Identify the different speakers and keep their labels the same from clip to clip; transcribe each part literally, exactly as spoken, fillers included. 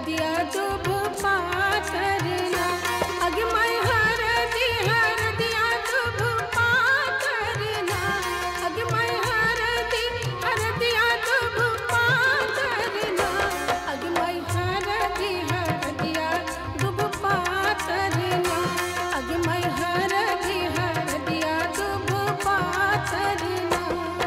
Speaker 1: हरदिया दुभ पाथरना अगे मैं हरदी हरदिया दुभ पाथरना अगे मैं हरदी हरदिया दुभ पाथरना अगे मैं हरदी हरदिया दुभ पाथरना अगे मैं हरदी हरदिया दुभ पाथरना।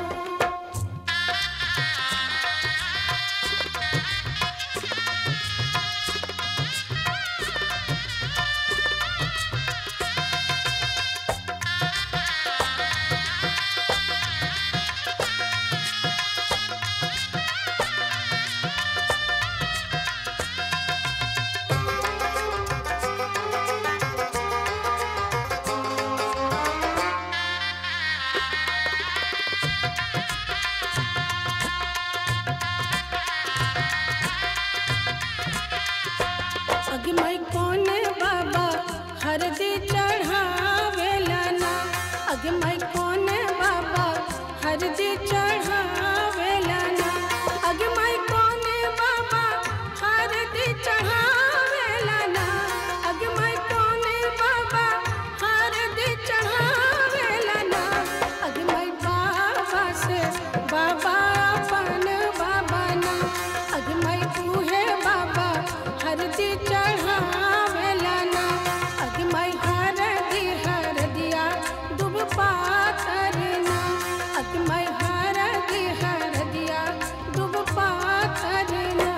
Speaker 1: अगे मैं कौन बाबा हरदी चढ़ावेला ना अगे मैं कौन बाबा हरदी चढ़ावेला ना अगे मैं कौन बाबा हरदी चढ़ावेला ना अगे मैं कौन बाबा हरदी चढ़ावेला ना अगे मैं बाबा से बाबा अपन बाबा ना अगे मैं तूहे बाबा हरदी चढ़ावेला ना अगे मैं हरदी हरदिया दुभ पाथरना अगे मैं हरदी हरदिया दुभ पाथरना।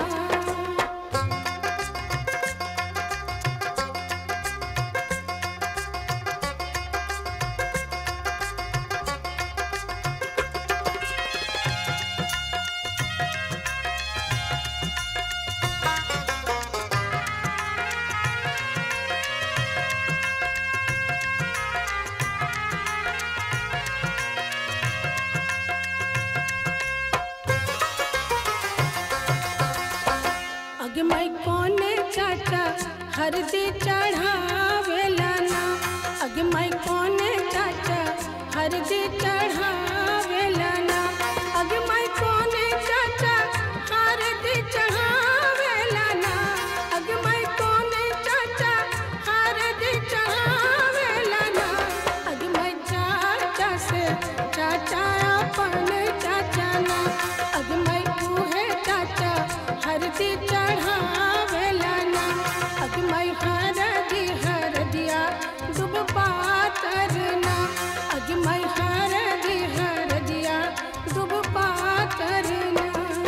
Speaker 1: अगे मैं कौन चाचा हरदी चढ़ावेला ना अगे मैं कौन चाचा हरदी चढ़ावेला ना अगे मैं कौन चाचा हरदी चढ़ावेला ना अगे मैं कौन चाचा हरदी चढ़ावेला ना अगे मैं चाचा से चाचा अपन चाचा ना अगे मैं तूहे चाचा हरदी चढ़ावेला ना अगे मैं हरदी हरदिया दुभ पाथरना अगे मैं हरदी हरदिया दुभ पाथरना।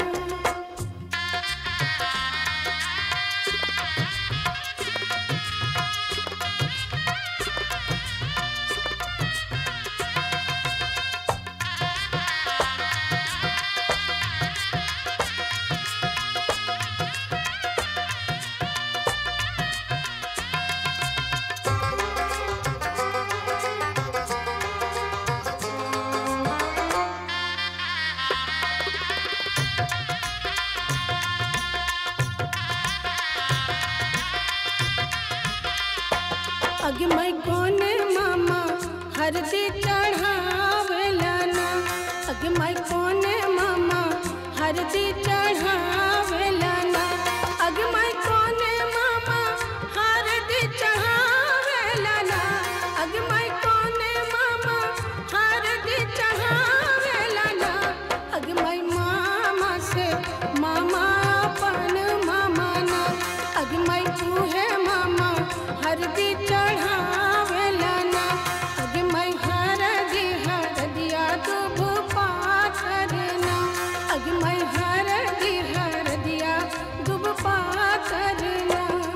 Speaker 1: अगे मैं कौन मामा हरदी चढ़ावेला ना अगे मैं कौन मामा हरदी चढ़ावेला ना अगे मैं कौन मामा हरदी चढ़ावेला ना अगे मैं कौन मामा हरदी चढ़ावेला ना अगे मैं मामा से मामा अपन मामा ना अगे मैं तूहे मामा हरदी चढ़ावेला ना अगे मैं हरदी हरदिया दुभ पाथरना अगे मैं हरदी हरदिया दुभ पाथरना।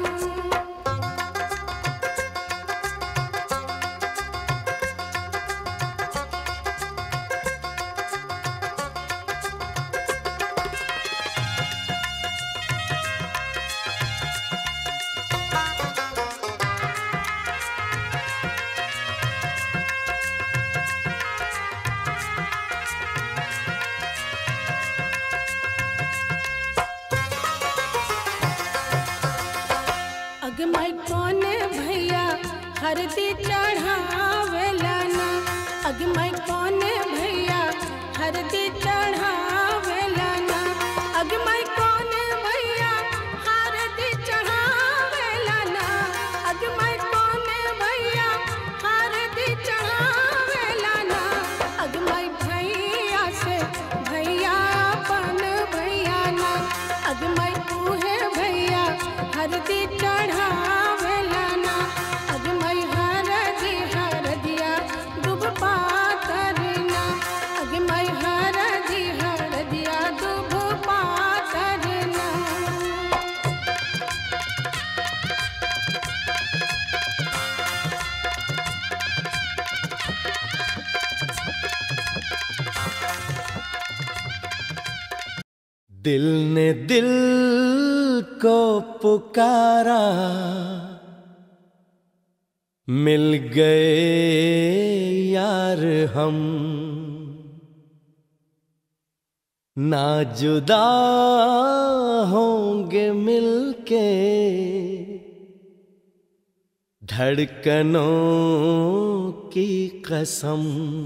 Speaker 1: अगे मैं कौन भैया हरदी चढ़ावेला ना अगे मैं कौन भैया हरदी चढ़ावेला ना अगे मैं कौन भैया हरदी
Speaker 2: दिल ने दिल को पुकारा, मिल गए यार हम, ना जुदा होंगे मिलके, धड़कनों की कसम।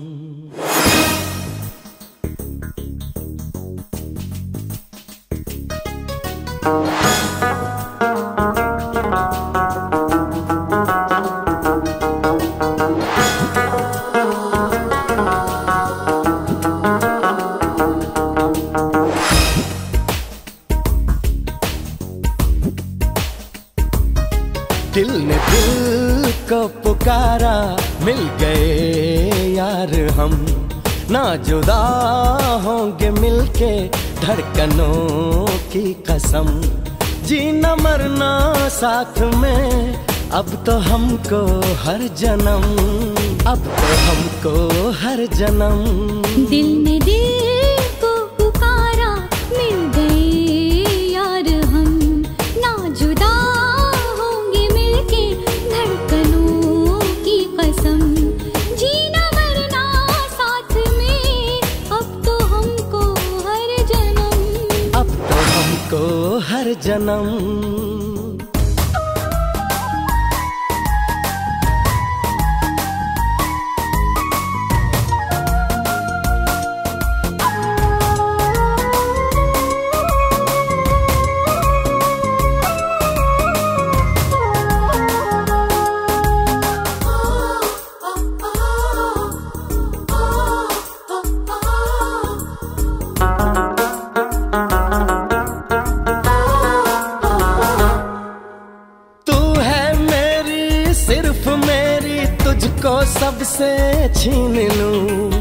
Speaker 2: दिल ने दिल को पुकारा, मिल गए यार हम, ना जुदा होंगे मिलके, धड़कनों की कसम। जीना मरना साथ में, अब तो हमको हर जन्म, अब तो हमको हर जन्म।
Speaker 3: दिल ने दिल को पुकारा, मिल गए यार हम, ना जुदा होंगे मिलके, धड़कनों की कसम। जीना मरना साथ में, अब तो हमको हर जन्म,
Speaker 2: अब तो हमको हर जन्म। सिर्फ मेरी, तुझको सबसे छीन लूं,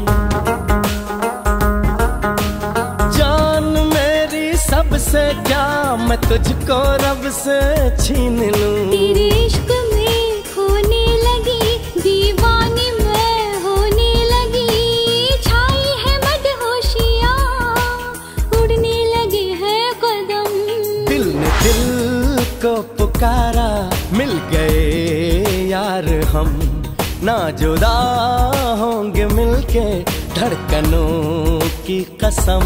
Speaker 2: जान मेरी सबसे क्या, मैं तुझको रब से छीन लूं।
Speaker 3: तेरे इश्क में खोने लगी, दीवानी मैं होने लगी, छाई है मदहोशियाँ, उड़ने लगे हैं कदम।
Speaker 2: दिल ने दिल को पुकारा, मिल गए यार हम, ना जुदा होंगे मिलके, धड़कनों की कसम।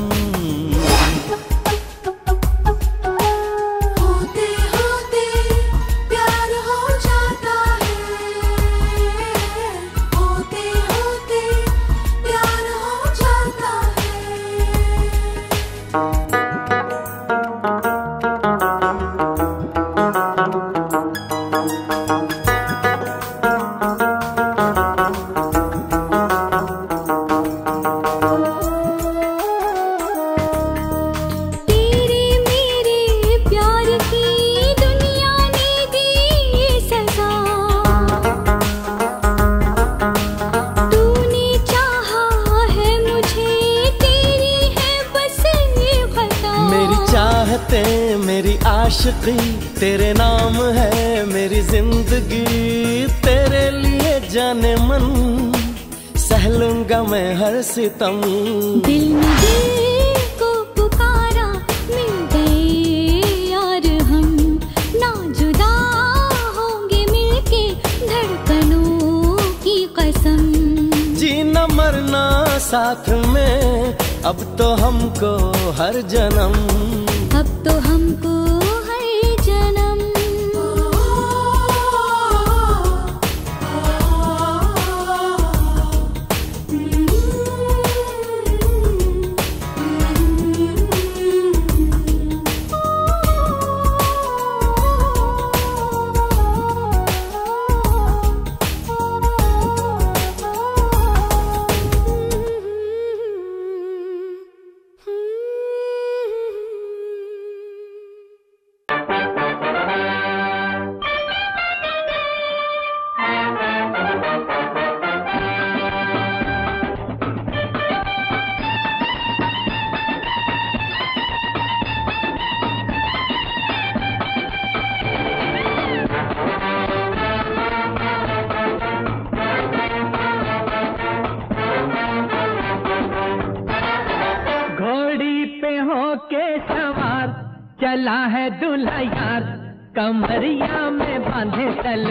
Speaker 3: होते होते प्यार हो जाता है, होते होते प्यार हो जाता है।
Speaker 2: मेरी आशिकी तेरे नाम है, मेरी जिंदगी तेरे लिए जाने मन, सह लूंगा मैं हर सितम।
Speaker 3: दिल ने दिल को पुकारा, मिल गए यार हम, ना जुदा होंगे मिलके, धड़कनों की कसम।
Speaker 2: जीना मरना साथ में, अब तो हमको हर जन्म,
Speaker 3: अब तो हमको हर जन्म।
Speaker 4: होके सवार चला है दूल्हा यार, कमरिया में बांधे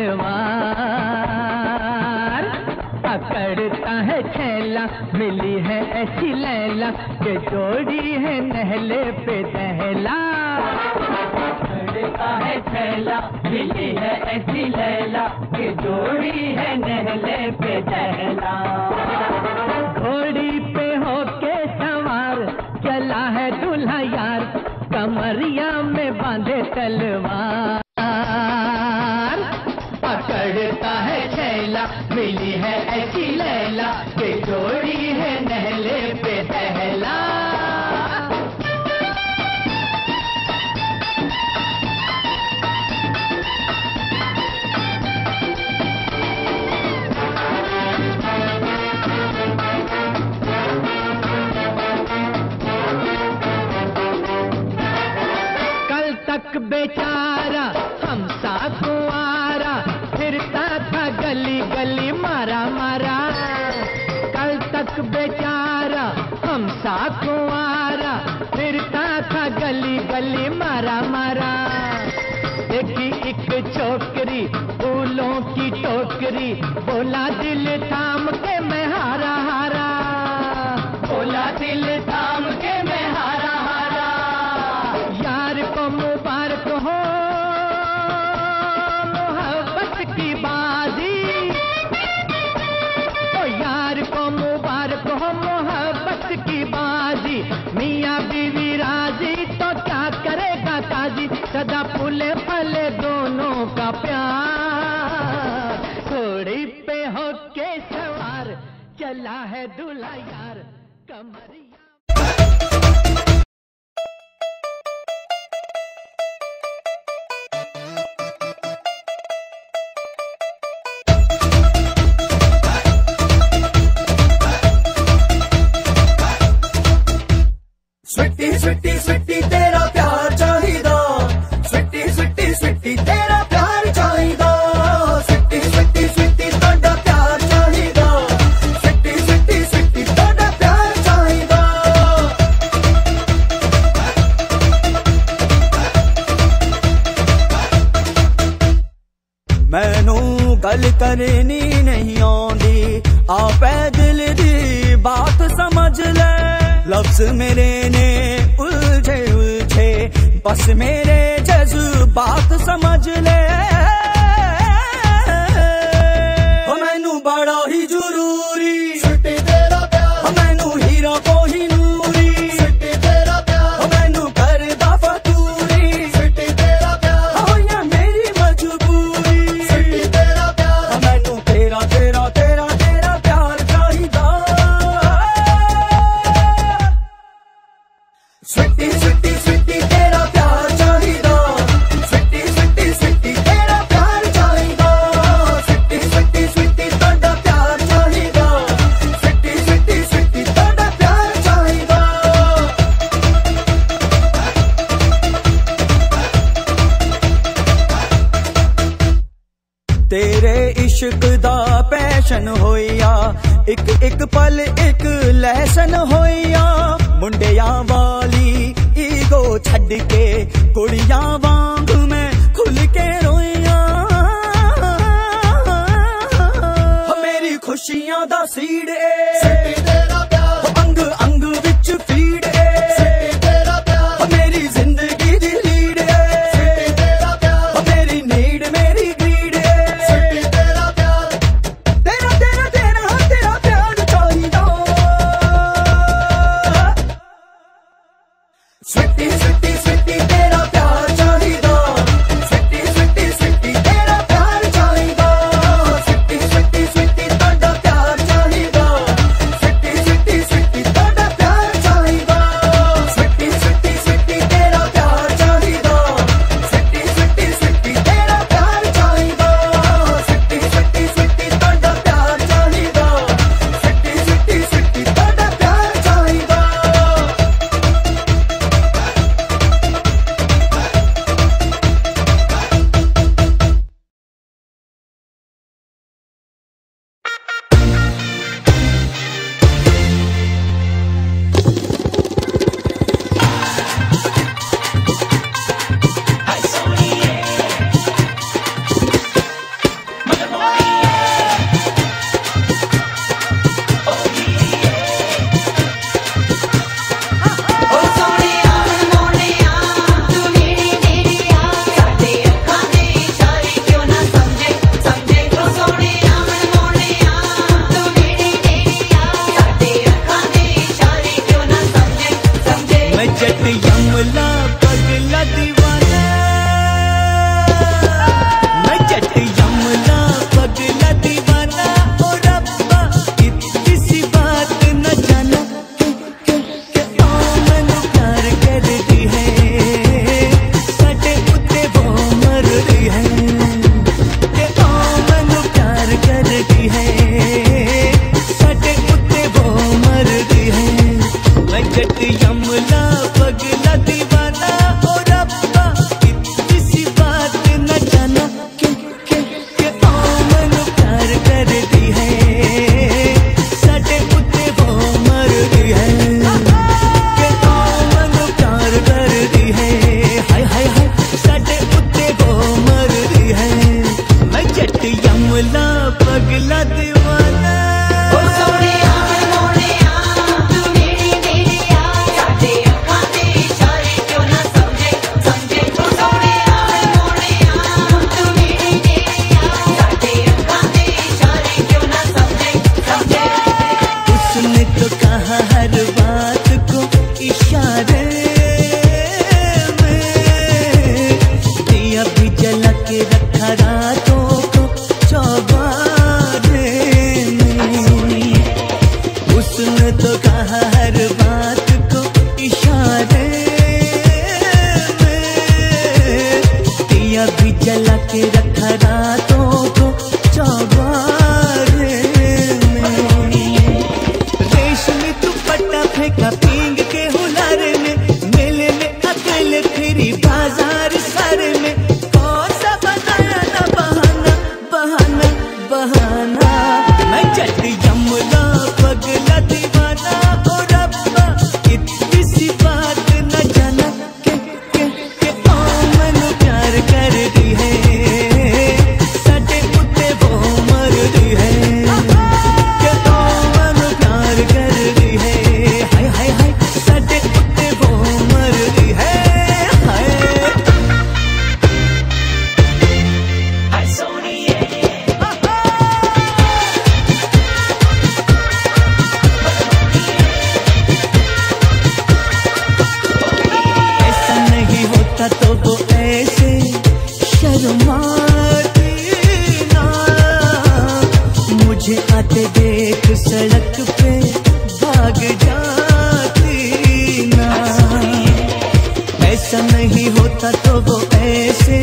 Speaker 4: तलवार। पकड़ता है छैला मिली है ऐसी लैला के जोड़ी है नहले पे दहला। पकड़ता है छैला मिली है ऐसी लैला के जोड़ी है नहले पे दहला। घोड़ी पे होके सवार चला है दूल्हा यार, कमरिया में बांधे तलवार। पकड़ता है छैला मिली है ऐसी लैला के जोड़ी है नहले पे दहला। कल तक बेचारा हम सा कुंवारा फिरता था गली गली मारा मारा। कल तक बेचारा हम सा कुंवारा फिरता था गली गली मारा मारा। देखी एक छोकरी फूलों की टोकरी बोला दिल थाम के मैं हारा हारा। बोला दिल थाम के मैं हारा हारा। यार को मुबारक हो मोहब्बत की बाजी, ओ यार को मुबारक हो मोहब्बत की बाजी। मियाँ बीवी राजी तो क्या करेगा काजी, सदा फूले फले दोनों का प्यार। घोड़ी पे होके सवार चला है दूल्हा यार, कमरिया
Speaker 2: स्वीटी स्वीटी स्वीटी तेरा प्यार चाहिदा, स्वीटी स्वीटी स्वीटी तेरा प्यार चाहिदा। स्वीटी स्वीटी स्वीटी तोड़ा प्यार चाहिदा, स्वीटी स्वीटी स्वीटी तोड़ा प्यार चाहिदा। मैनू गल करनी नहीं आउंदी, आपे दिल दी बात समझ ले। लफ्ज मेरे ने उलझे उलझे बस मेरे जज्बात समझ ले। मैनू बड़ा ही जरूरी तेरा प्यार, मैनू हीरा को ही नूरी तेरा प्यार, मैनू करदा फतूरी तेरा प्यार, हो या मेरी मजबूरी तेरा प्यार। मैनू तेरा तेरा तेरा तेरा प्यार चाहिदा। स्वीटी स्वीटी स्वीटी तेरा प्यार चाहिदा, स्वीटी स्वीटी स्वीटी तेरा प्यार चाहिदा। स्वीटी स्वीटी स्वीटी तोड़ा प्यार चाहिदा, स्वीटी स्वीटी स्वीटी तोड़ा प्यार चाहिदा। तेरे इश्क दा पैशन होइया, एक एक पल एक लहसन होइया। मुंडिया वाली ईगो छड़ के कुड़िया वांग मैं खुल के रोइया। मेरी खुशियां दा सीड़ ए अंग अंग विच फीड ए, मेरी जिंदगी दी लीड ए, मेरी नीड मेरी ग्रीड ए। तेरा तेरा तेरा तेरा प्यार चाहिदा। स्वीटी स्वीटी स्वीटी तेरा प्यार चाहिदा, स्वीटी स्वीटी स्वीटी तेरा प्यार चाहिदा। स्वीटी स्वीटी स्वीटी तोड़ा प्यार चाहिदा, स्वीटी स्वीटी स्वीटी तोड़ा प्यार चाहिदा। स्वीटी स्वीटी स्वीटी तेरा प्यार चाहिदा, स्वीटी स्वीटी स्वीटी तेरा प्यार चाहिदा। स्वीटी स्वीटी स्वीटी तोड़ा प्यार चाहिदा, स्वीटी स्वीटी स्वीटी तोड़ा प्यार चाहिदा। यमला पगला दीवाना, मैं जट यमला पगला दीवाना। ओ रब्बा इतनी सी बात न जाना के के के ओ मैनू प्यार कर दी है, साडे उत्ते वो मर रही है के ओ मैनू प्यार कर दी है, साडे उत्ते वो मर रही है। मैं जट यमला पगला दीवाना। ओ रब्बा इतनी सी बात न जाना के के के ओ मैनू प्यार कर दी है, साडे उत्ते वो मर रही है के ओ मैनू प्यार कर दी है। हाय हाय हाय साडे उत्ते वो मर रही है। मैं जट यमला पगला दीवाना। उसने तो कहा हर बात को इशारे में, दिया भी जला के रखा रातों को चौबारे में। उसने तो कहा हर बात को इशारे में, दिया भी जला के रखा रातों को चौबारे में। रेशमी दुपट्टा फेंका पींग के हुलारे में, मेले में अकेले फिरी बाजार सारे में। कौन सा बनाया ना बहाना बहाना बहाना। मैं जट यमला पगला दीवाना। ओ रब्बा इतनी सी बात न जाना के के के ओ मैनू प्यार कर दी है, साडे उत्ते वो मर रही है के ओ मैनू प्यार कर दी है। हाय हाय हाय साडे उत्ते वो मर रही है। हाय हाय सोनिए ऐसा नहीं होता तो वो ऐसे शर्माती ना, मुझे आते देख सड़क पे भाग जाती ना। ऐसा नहीं होता तो वो ऐसे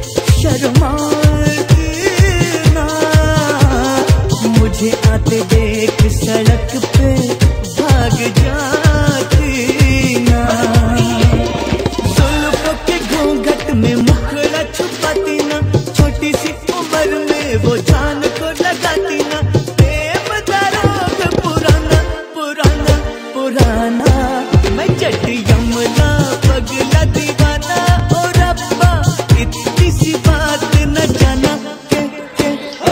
Speaker 2: शर्माती ना, मुझे आते देख सड़क पे भाग जाती ना। जुल्फों के घूंघट में मुखड़ा छुपाती ना, छोटी सी उम्र में वो जान को लगाती ना। प्रेम का रोग पुराना पुराना पुराना। मैं जट यमला पगला दीवाना। ओ रब्बा इतनी सी बात न जाना के के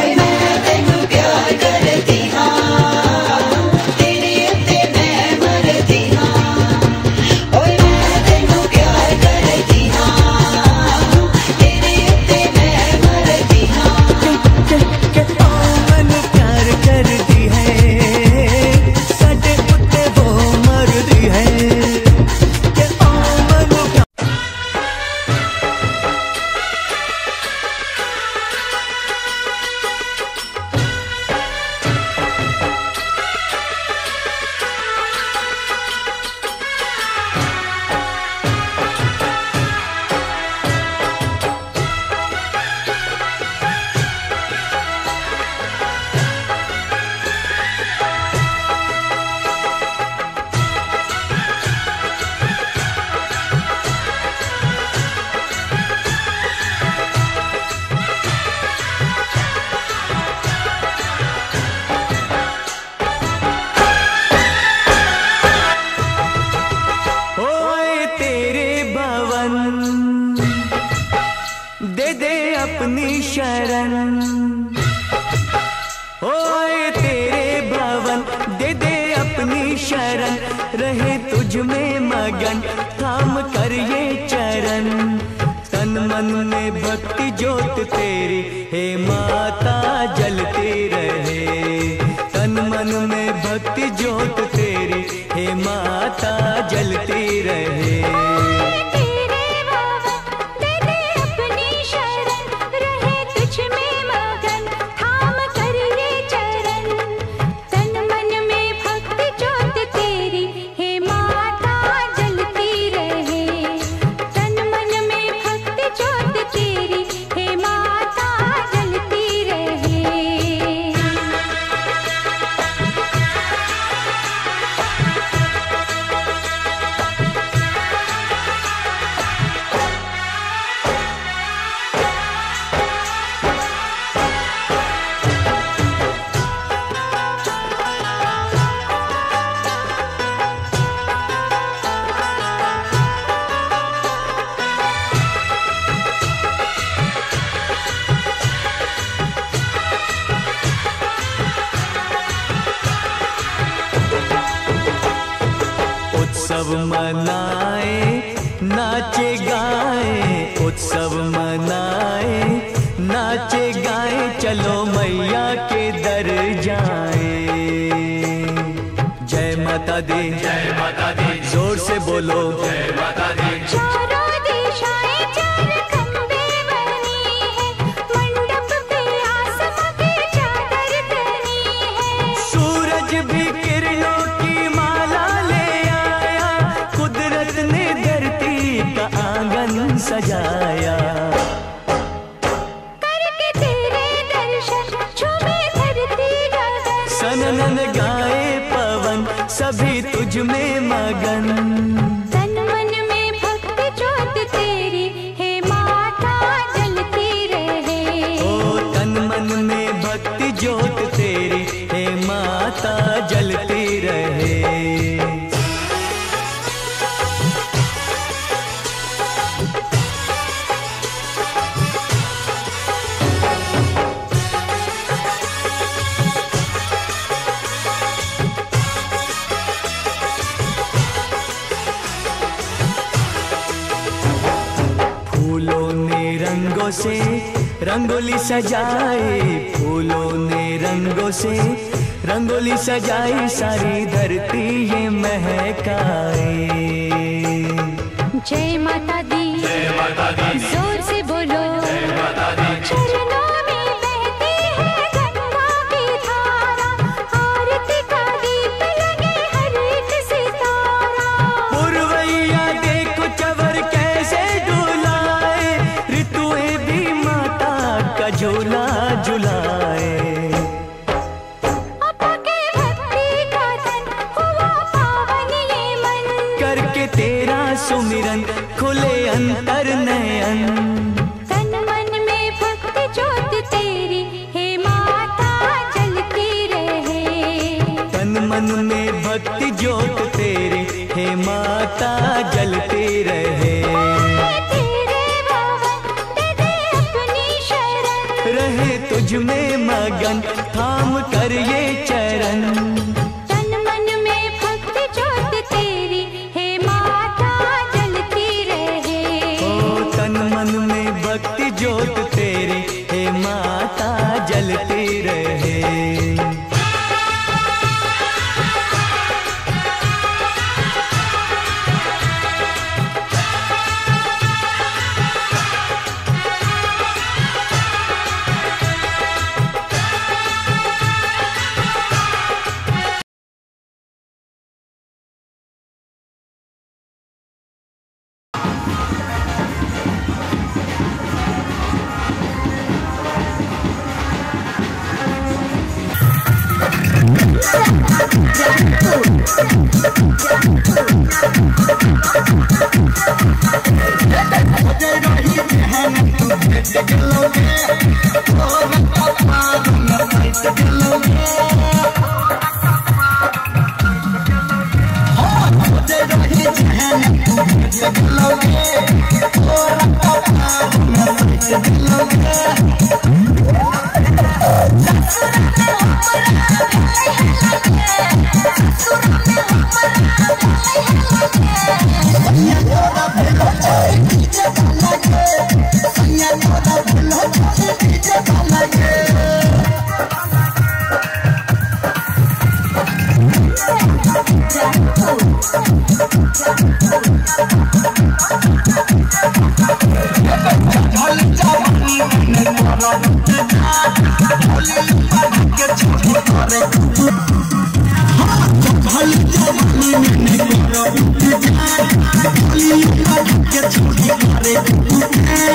Speaker 2: के के ओ मैनू प्यार कर दी है, साडे उत्ते वो मर रही है के ओ मैनू प्यार। ओए तेरे भवन दे दे अपनी शरण। ओए तेरे भवन दे दे अपनी शरण। रहे तुझ में मगन थाम कर ये चरण। तन मन में भक्ति ज्योत तेरी हे माता जलती रहे। तन मन में भक्ति ज्योत तेरी हे माता जलती रहे।
Speaker 5: मनाए, नाचे गाए उत्सव मनाए, नाचे गाए चलो मैया के दर जाए। जय माता दी, जय माता दी, जोर से बोलो जय माता दी।
Speaker 3: चारों दिशाएं चार खंबे बनी है, मंडप पे आसमां की चादर तनी है।
Speaker 5: सूरज भी किरणों की माला ले आया, कुदरत ने धरती का आंगन सजाया।
Speaker 3: करके तेरे दर्शन झूमे धरती गगन,
Speaker 5: सनन गाए पवन सभी तुझ में मगन।
Speaker 3: तन मन में भक्ति ज्योत तेरी हे माता जलती रहे।
Speaker 5: ओ तन मन में भक्ति ज्योत तेरी हे माता जलती रहे। फूलों ने रंगों से रंगोली सजाए, फूलों ने रंगों से रंगोली सजाई, सारी धरती ये महकाए।
Speaker 3: जय माता दी,
Speaker 5: जय माता दी,
Speaker 3: जोर से बोलो
Speaker 5: जय माता दी।
Speaker 3: चरणों में बहती है गंगा की धारा, आरती का दीप लगे हर एक सितारा।
Speaker 5: पुरवैया देखो चवर कैसे डुलाए, ऋतुएं भी माता का झूला झुलाए।
Speaker 3: अपा के भक्ति का तन हुआ पावन ये मन,
Speaker 5: करके तेरा सुमिरन खुले अंतर नयन।
Speaker 3: तन मन में भक्ति ज्योत तेरी हे माता जलती रहे।
Speaker 5: तन मन में भक्ति ज्योत तेरी हे माता जलती रहे।
Speaker 3: तेरे भवन दे दे अपनी शरण,
Speaker 5: रहे तुझ में मगन थाम कर ये चरण।
Speaker 3: तन मन में भक्ति ज्योत तेरी हे माता जलती रहे।
Speaker 5: ओ तन मन में भक्ति ज्योत तेरी हे माता जलती रहे।
Speaker 2: छोड़ी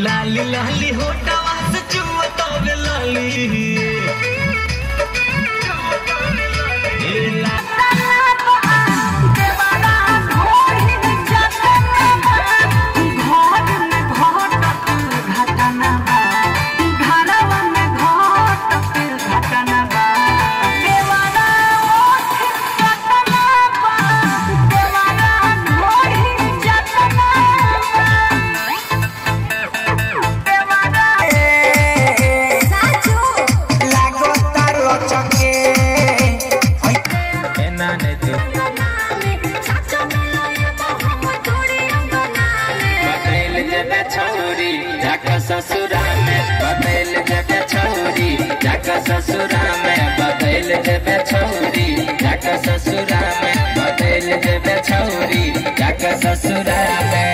Speaker 5: लाली लाली होटवा से चुवतावे लाली
Speaker 6: ससुरा में बदल जबे छौरी जाका ससुरा में बदल जबे छौरी जाका ससुरा में बदल जबे छौरी जाका ससुरा में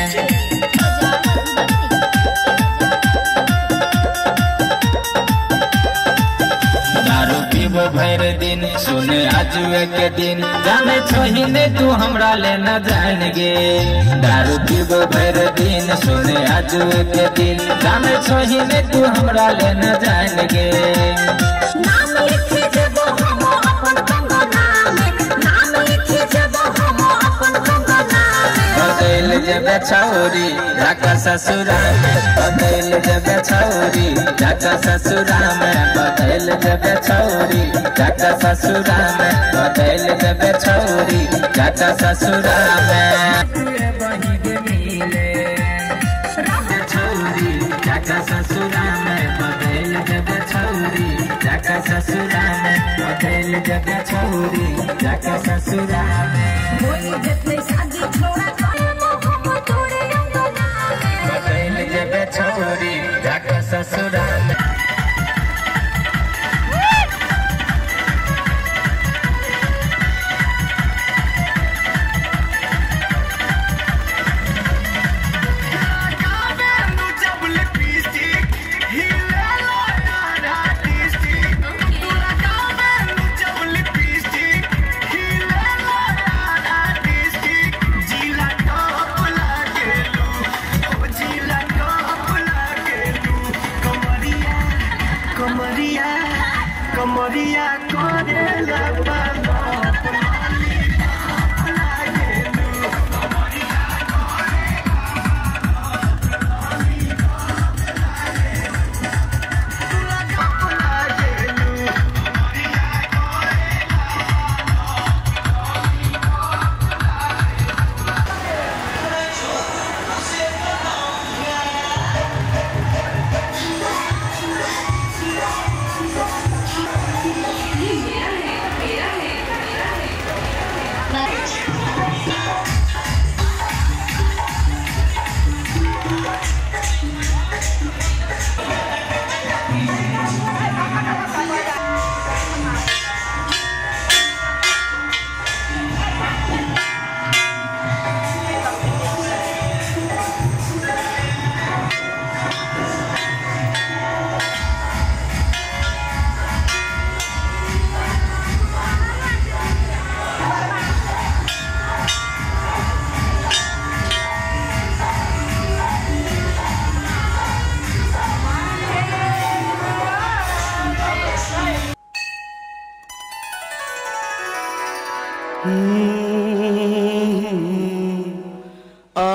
Speaker 6: दारू पीबो भर दिन सुन आज के दिन जाने छहीने तू हमरा लेना जान गे दारू पीबो भर दिन सुन आज के दिन जाने छहीने तू हमरा लेना जान गे
Speaker 3: नाम लिखे जबो हम अपन कंगना में नाम लिखे जबो हम अपन कंगना में
Speaker 6: बदल जबे छौरी जाका ससुरा में बदल जबे छौरी जाका ससुरा में बदल जबे छौरी जाका ससुरा में बदल जबे छौरी जाका ससुरा में छौरी जाका ससुरा में बदल जबे छौरी जाका ससुरा में बदल जबे छौरी जाका ससुरा में
Speaker 3: शादी छोड़ा
Speaker 6: बदल जबे छौरी जाका ससुरा में
Speaker 2: कमरिया करेला बाबा
Speaker 5: आ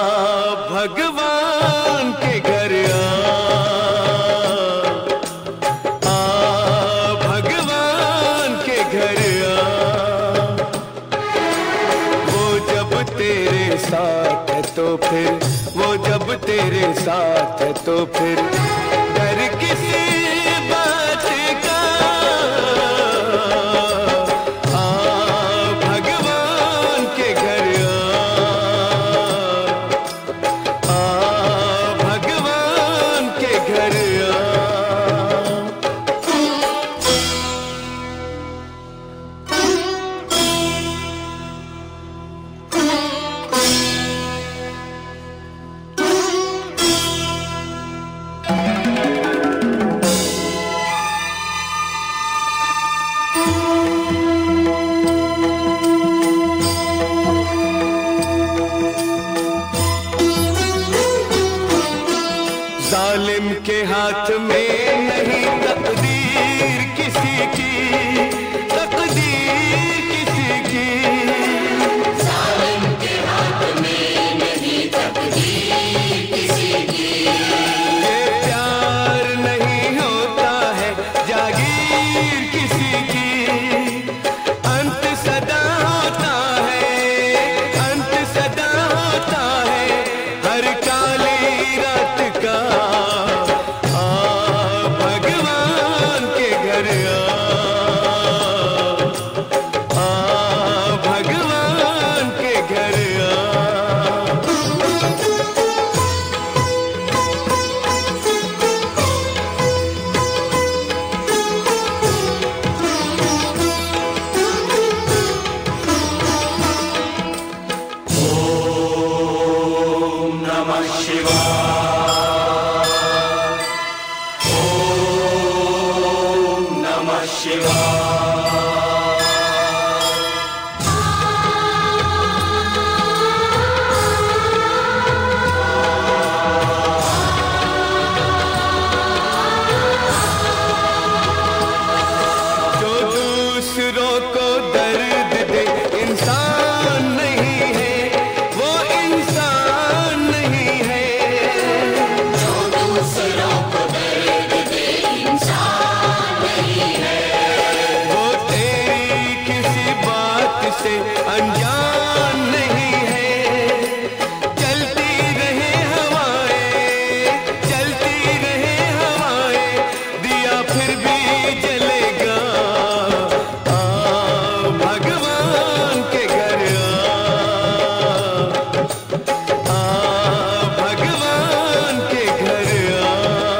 Speaker 5: भगवान के घर आ, आ भगवान के घर आ वो जब तेरे साथ है तो फिर वो जब तेरे साथ है तो फिर डर किसी बात का
Speaker 7: जालिम के हाथ में नहीं तकदीर किसी की, तकदीर किसी की।
Speaker 8: जालिम के हाथ में नहीं तकदीर किसी की।
Speaker 7: ये प्यार नहीं होता है जागीर किसी की। अंत सदा होता है, अंत सदा होता है हर काली रात का। आ भगवान के घर आ, आ भगवान के घर आ।
Speaker 8: नमः शिवाय, ओम नमः शिवाय।
Speaker 7: जो दूसरों को दर्द दे इंसान नहीं है, वो इंसान नहीं है।
Speaker 8: जो दूसरों को दर्द दे इंसान नहीं है।
Speaker 7: वो तेरी किसी बात से अनजान नहीं है। चलती रहे हवाएं, चलती रहे हवाएं, दिया फिर भी जलेगा। आ भगवान के घर आ, आ भगवान के घर आ।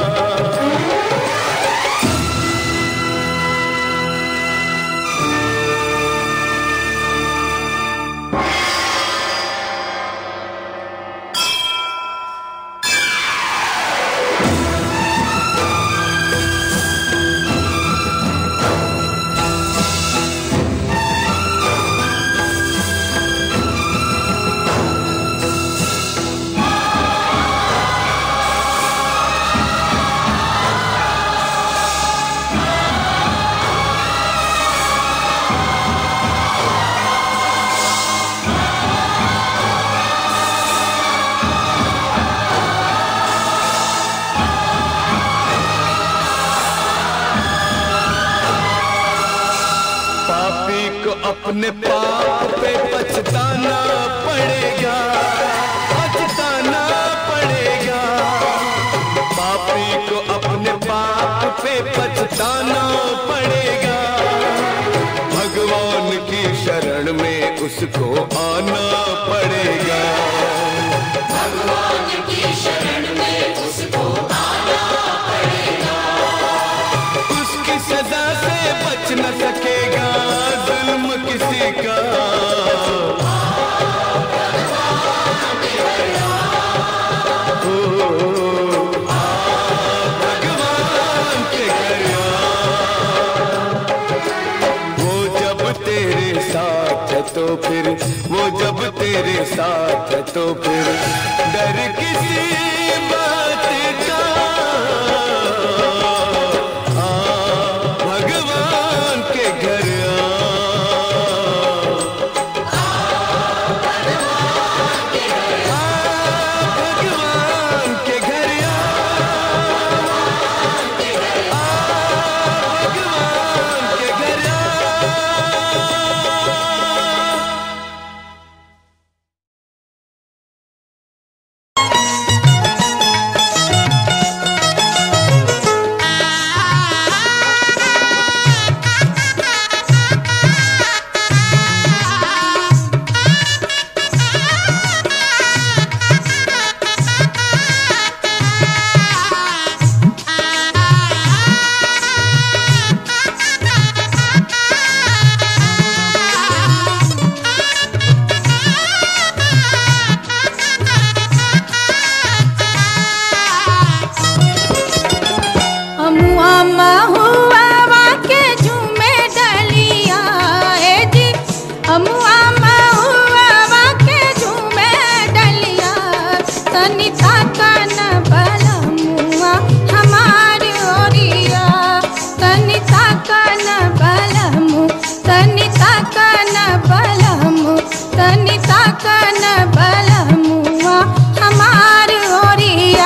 Speaker 7: पापी को अपने पाप पे पछताना पड़ेगा, पछताना पड़ेगा। पापी को अपने पाप पे पछताना पड़ेगा। भगवान की शरण में उसको आना पड़ेगा।
Speaker 8: भगवान की शरण में उसको आना पड़ेगा।
Speaker 7: उसकी सजा से बच न सकेगा जुल्म किसी का। ओ, आ भगवान के घर आ। वो जब तेरे साथ है तो फिर, वो जब तेरे साथ है तो फिर डर किसी बात का। आ भगवान के घर आ, आ भगवान के घर आ, भगवान के घर आ, भगवान के घर आ।
Speaker 1: तनी ताका न बलमु ताकन बलमुआ हमार ओरिया।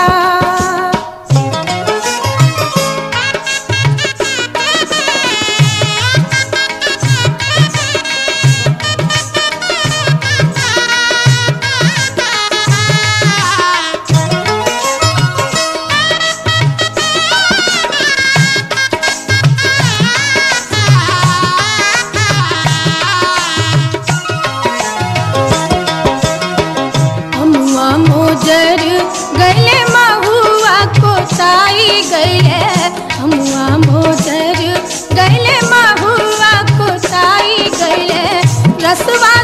Speaker 1: अमुआ मोजर गले महुआ कोसाई गले, अमुआ मोजर गले महुआ कोसाई गले, रसवा